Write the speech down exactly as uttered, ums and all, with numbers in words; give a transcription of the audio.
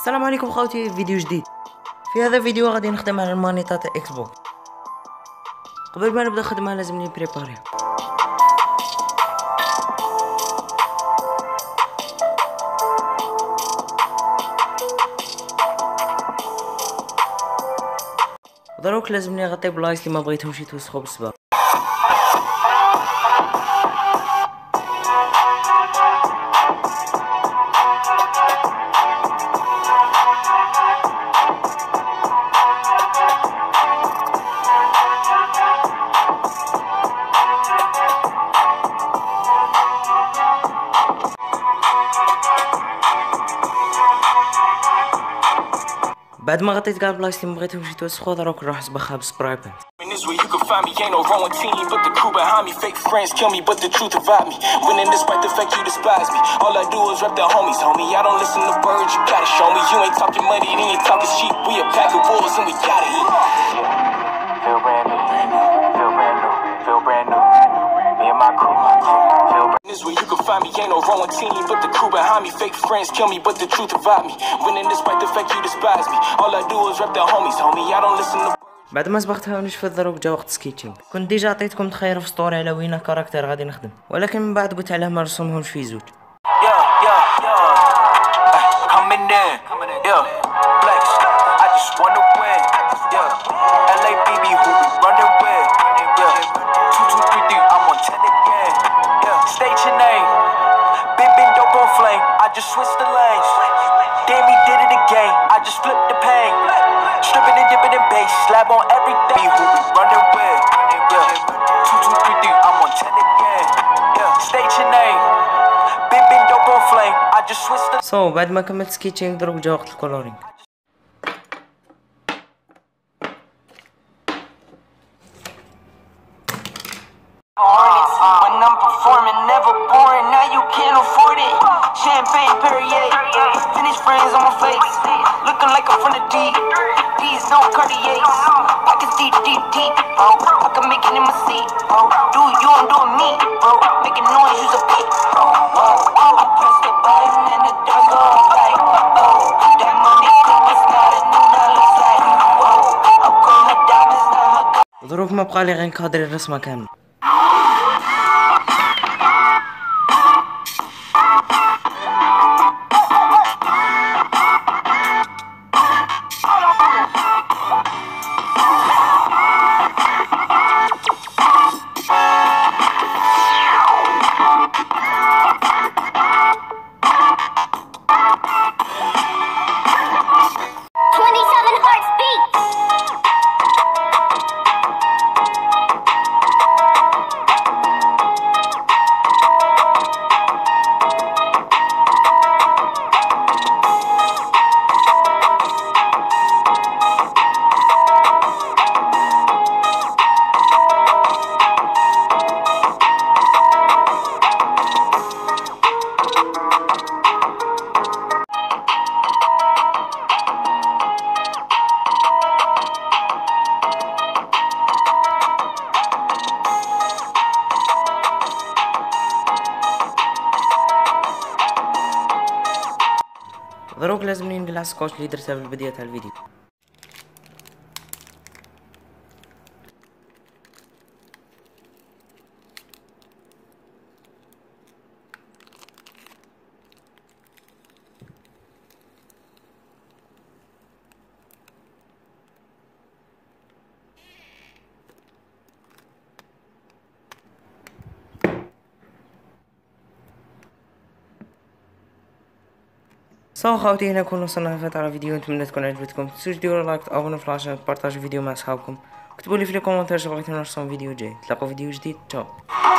السلام عليكم خوتي، فيديو جديد. في هذا الفيديو غادي نخدم على المانيطة تاع اكس بوكس. قبل ما نبدا خدمه لازمني بريباري. دروك لازمني نغطي بلايص اللي ما بغيتهمش يتوسخوا بالصباغ. بعد ما غطيت كاع البلايص اللي مبغيتهمش يتوسخوا دروك نروح نصبغها بسبراي بانت. Where you can find me, ain't no wrong team, but the crew behind me. Fake friends kill me, but the truth about me. Winning despite the fact you despise me. All I do is rep the homies, homie. I don't listen to. بعد ما صبغتها ونشفت دروك جا وقت سكيتشينغ. كنت ديجا عطيتكم تخيروا في ستوري على وين كاركتر غادي نخدم، ولكن من بعد قلت علاه ما نرسمهمش في زوج. I just switched the lanes. Damn, he did it again. I just flipped the pain. Stripping and dipping in bass. Slab on everything. Who we running with? Yeah. Two, two, three, three. I'm on ten again. Yeah. State your name. Been been dope on flame. I just switched the. So بعد ما كملت سكيتشينغ دروك جا وقت الكولورينغ. When I'm performing, never boring. Now you can't afford it. Champagne Perrier, finished friends on my face, looking like I'm from the deep. These no Cartiers, pockets deep, deep, deep, bro. I can make it in my seat, bro. Do you, I'm doing me, bro. Making noise, use a beat, bro. Whoa, whoa. I press the button and the doors go right. Oh, that money come, it's not a new dollar sight. Whoa, I'm going diamonds, now my. دروك ما بقى لي غير نكادري الرسمه كامله. دروك لازمني نقلع السكوتش اللي درتها في البداية تاع الفيديو. سو خوتي هنا نكون وصلنا لنهاية على الفيديو. نتمنى تكون عجبتكم. تنسوش ديروا لايك، تابونوا في العشرة، تبارطاجيو الفيديو مع صحابكم، كتبوا لي في لي كومونتير شو بغيتو نرسم فيديو جاي. تلاقوا فيديو جديد. تشاو.